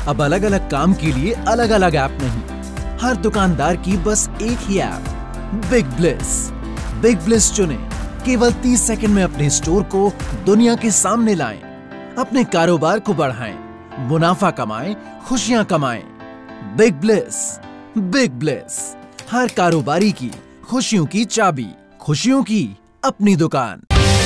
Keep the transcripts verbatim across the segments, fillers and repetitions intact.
अब अलग अलग काम के लिए अलग अलग ऐप नहीं, हर दुकानदार की बस एक ही app, Big Bliss. Big Bliss चुने, केवल तीस सेकंड में अपने स्टोर को दुनिया के सामने लाएं, अपने कारोबार को बढ़ाएं, मुनाफा कमाएं, खुशियां कमाएं। Big Bliss. बिग ब्लिस, हर कारोबारी की खुशियों की चाबी, खुशियों की अपनी दुकान।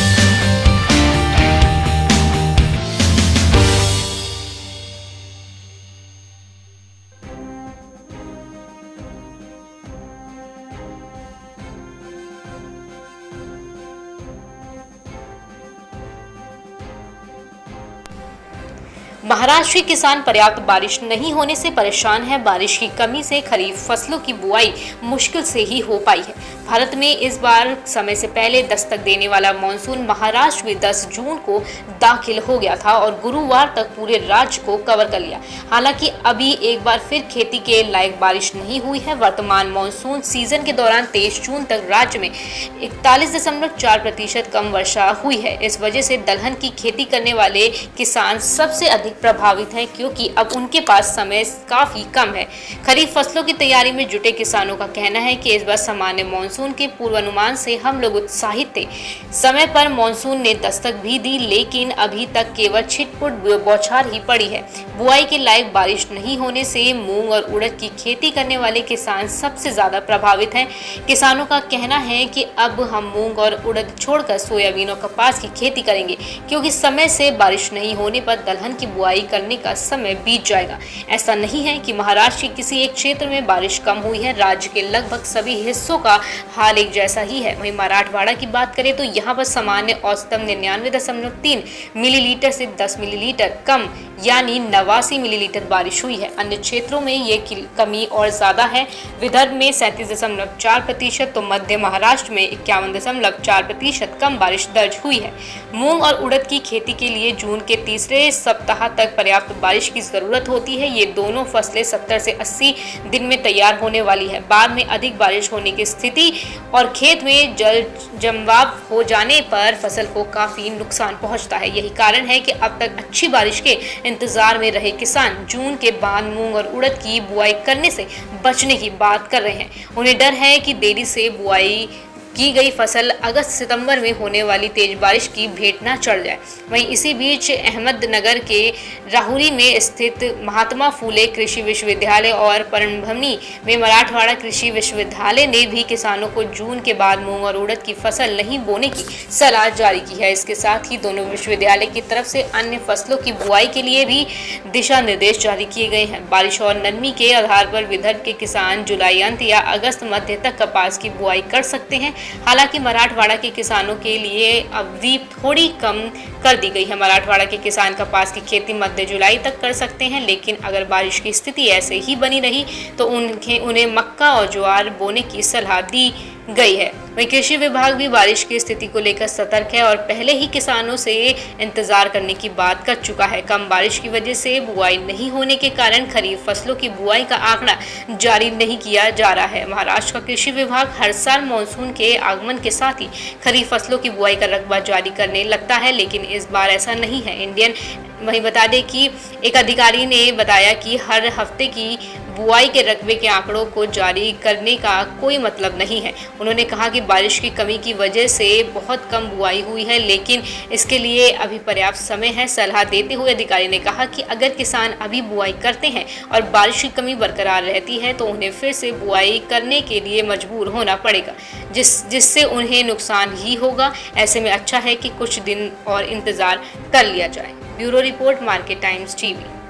महाराष्ट्र के किसान पर्याप्त बारिश नहीं होने से परेशान हैं। बारिश की कमी से खरीफ फसलों की बुआई मुश्किल से ही हो पाई है। भारत में इस बार समय से पहले दस्तक देने वाला मानसून महाराष्ट्र में दस जून को दाखिल हो गया था और गुरुवार तक पूरे राज्य को कवर कर लिया। हालांकि अभी एक बार फिर खेती के लायक बारिश नहीं हुई है। वर्तमान मानसून सीजन के दौरान तेईस जून तक राज्य में इकतालीस दशमलव चार प्रतिशत कम वर्षा हुई है। इस वजह से दलहन की खेती करने वाले किसान सबसे अधिक प्रभावित हैं, क्योंकि अब उनके पास समय काफी कम है। खरीफ फसलों की तैयारी में जुटे किसानों का कहना है कि इस बार सामान्य मानसून के पूर्वानुमान से हम लोग उत्साहित थे। समय पर मानसून ने दस्तक भी दी, लेकिन अभी तक केवल छिटपुट बौछार ही पड़ी है। बुआई के लायक बारिश नहीं होने से मूंग और उड़द की खेती करने वाले किसान सबसे ज्यादा प्रभावित हैं। किसानों का कहना है कि अब हम मूंग और उड़द छोड़कर सोयाबीन और कपास की खेती करेंगे, क्योंकि समय से बारिश नहीं होने पर दलहन की बुआई करने का समय बीत जाएगा। ऐसा नहीं है कि महाराष्ट्र के किसी एक क्षेत्र में बारिश कम हुई है, राज्य के लगभग सभी हिस्सों का हाल एक जैसा ही है। वहीं मराठवाड़ा की बात करें तो यहाँ पर सामान्य औसतन निन्यानवे दशमलव तीन मिलीलीटर से दस मिलीलीटर कम यानी नवासी मिलीलीटर बारिश हुई है। अन्य क्षेत्रों में ये कमी और ज्यादा है। विदर्भ में सैंतीस दशमलव चार प्रतिशत तो मध्य महाराष्ट्र में इक्यावन दशमलव चार प्रतिशत कम बारिश दर्ज हुई है। मूंग और उड़द की खेती के लिए जून के तीसरे सप्ताह तक पर्याप्त बारिश की जरूरत होती है। ये दोनों फसलें सत्तर से अस्सी दिन में तैयार होने वाली है। बाद में अधिक बारिश होने की स्थिति और खेत में जल जमाव हो जाने पर फसल को काफी नुकसान पहुंचता है। यही कारण है कि अब तक अच्छी बारिश के इंतजार में रहे किसान जून के बाद मूंग और उड़द की बुआई करने से बचने की बात कर रहे हैं। उन्हें डर है कि देरी से बुआई की गई फसल अगस्त सितंबर में होने वाली तेज बारिश की भेंट न चढ़ जाए। वहीं इसी बीच अहमदनगर के राहुरी में स्थित महात्मा फूले कृषि विश्वविद्यालय और परभनी में मराठवाड़ा कृषि विश्वविद्यालय ने भी किसानों को जून के बाद मूंग और उड़द की फसल नहीं बोने की सलाह जारी की है। इसके साथ ही दोनों विश्वविद्यालय की तरफ से अन्य फसलों की बुआई के लिए भी दिशा निर्देश जारी किए गए हैं। बारिश और नरमी के आधार पर विदर्भ के किसान जुलाई अंत या अगस्त मध्य तक कपास की बुआई कर सकते हैं। हालांकि मराठवाड़ा के किसानों के लिए अवधि थोड़ी कम कर दी गई है। मराठवाड़ा के किसान कपास की खेती मध्य जुलाई तक कर सकते हैं, लेकिन अगर बारिश की स्थिति ऐसे ही बनी रही तो उनके उन्हें मक्का और ज्वार बोने की सलाह दी गई है। वहीं कृषि विभाग भी बारिश की स्थिति को लेकर सतर्क है और पहले ही किसानों से इंतजार करने की बात कर चुका है। कम बारिश की वजह से बुआई नहीं होने के कारण खरीफ फसलों की बुआई का आंकड़ा जारी नहीं किया जा रहा है। महाराष्ट्र का कृषि विभाग हर साल मानसून के आगमन के साथ ही खरीफ फसलों की बुआई का रकबा जारी करने लगता है, लेकिन इस बार ऐसा नहीं है। इंडियन वहीं बता दें कि एक अधिकारी ने बताया कि हर हफ्ते की बुआई के रकबे के आंकड़ों को जारी करने का कोई मतलब नहीं है। उन्होंने कहा कि बारिश की कमी की वजह से बहुत कम बुआई हुई है, लेकिन इसके लिए अभी पर्याप्त समय है। सलाह देते हुए अधिकारी ने कहा कि अगर किसान अभी बुआई करते हैं और बारिश की कमी बरकरार रहती है तो उन्हें फिर से बुआई करने के लिए मजबूर होना पड़ेगा, जिस जिससे उन्हें नुकसान ही होगा। ऐसे में अच्छा है कि कुछ दिन और इंतजार कर लिया जाए। Bureau report, Market Times TV.